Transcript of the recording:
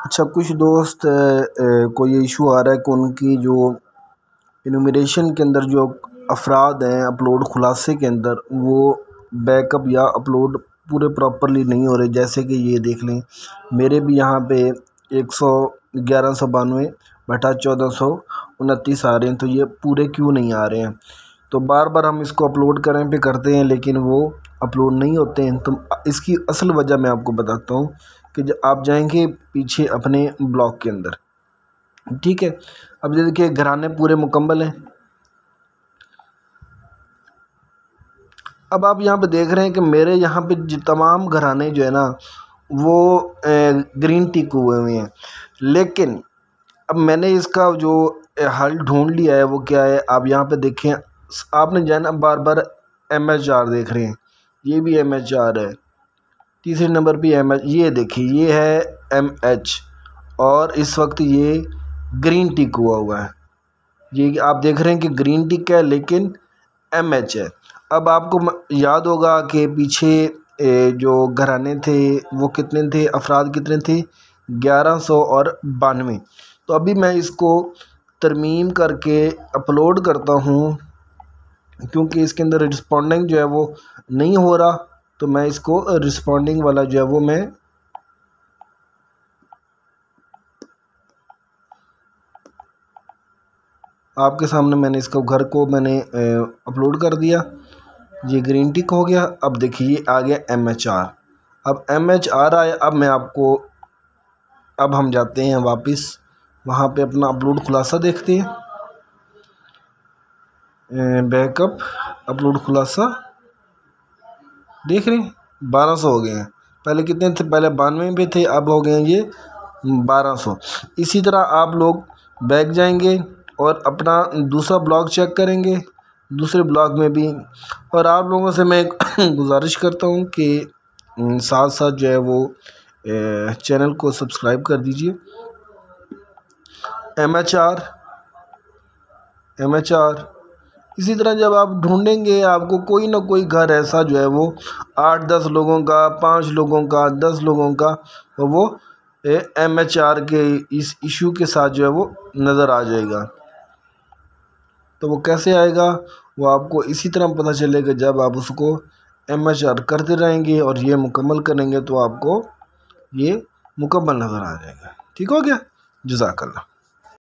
अच्छा, कुछ दोस्त को ये इशू आ रहा है कि उनकी जो इनुमरेशन के अंदर जो अफराद हैं अपलोड खुलासे के अंदर, वो बैकअप या अपलोड पूरे प्रॉपरली नहीं हो रहे। जैसे कि ये देख लें, मेरे भी यहाँ पे 1192/1429 आ रहे हैं, तो ये पूरे क्यों नहीं आ रहे हैं? तो बार बार हम इसको अपलोड करें पे करते हैं, लेकिन वो अपलोड नहीं होते हैं। तो इसकी असल वजह मैं आपको बताता हूँ कि जब आप जाएंगे पीछे अपने ब्लॉग के अंदर, ठीक है। अब ये देखिए, घराने पूरे मुकम्मल हैं। अब आप यहाँ पे देख रहे हैं कि मेरे यहाँ पे तमाम घराने जो है ना, वो ग्रीन टिक हुए हैं। लेकिन अब मैंने इसका जो हल ढूंढ लिया है, वो क्या है, आप यहाँ पे देखें। आपने जो है ना बार बार MHR देख रहे हैं, ये भी MHR है। तीसरे नंबर पे ये देखिए, ये है MH, और इस वक्त ये ग्रीन टिक हुआ है। ये आप देख रहे हैं कि ग्रीन टिक है, लेकिन MH है। अब आपको याद होगा कि पीछे जो घराने थे वो कितने थे, अफराद कितने थे, 1192। तो अभी मैं इसको तरमीम करके अपलोड करता हूँ, क्योंकि इसके अंदर रिस्पॉन्डिंग जो है वो नहीं हो रहा। तो मैं इसको रिस्पॉन्डिंग वाला जो है वो मैं आपके सामने मैंने इसको घर को मैंने अपलोड कर दिया। ये ग्रीन टिक हो गया। अब देखिए, ये आ गया MHR। अब MHR आया। अब मैं आपको, अब हम जाते हैं वापस वहाँ पे, अपना अपलोड खुलासा देखते हैं। बैकअप अपलोड खुलासा देख रहे हैं, 1200 हो गए हैं। पहले कितने थे? पहले 92 पे थे, अब हो गए हैं ये 1200। इसी तरह आप लोग बैक जाएंगे और अपना दूसरा ब्लॉग चेक करेंगे, दूसरे ब्लॉग में भी। और आप लोगों से मैं गुजारिश करता हूँ कि साथ साथ जो है वो चैनल को सब्सक्राइब कर दीजिए। MHR इसी तरह जब आप ढूंढेंगे, आपको कोई ना कोई घर ऐसा जो है वो 8-10 लोगों का, 5 लोगों का, 10 लोगों का, वो MHR के इस इशू के साथ जो है वो नज़र आ जाएगा। तो वो कैसे आएगा, वो आपको इसी तरह पता चलेगा जब आप उसको MHR करते रहेंगे और ये मुकम्मल करेंगे, तो आपको ये मुकम्मल नज़र आ जाएगा। ठीक हो गया? जज़ाकल्लाह।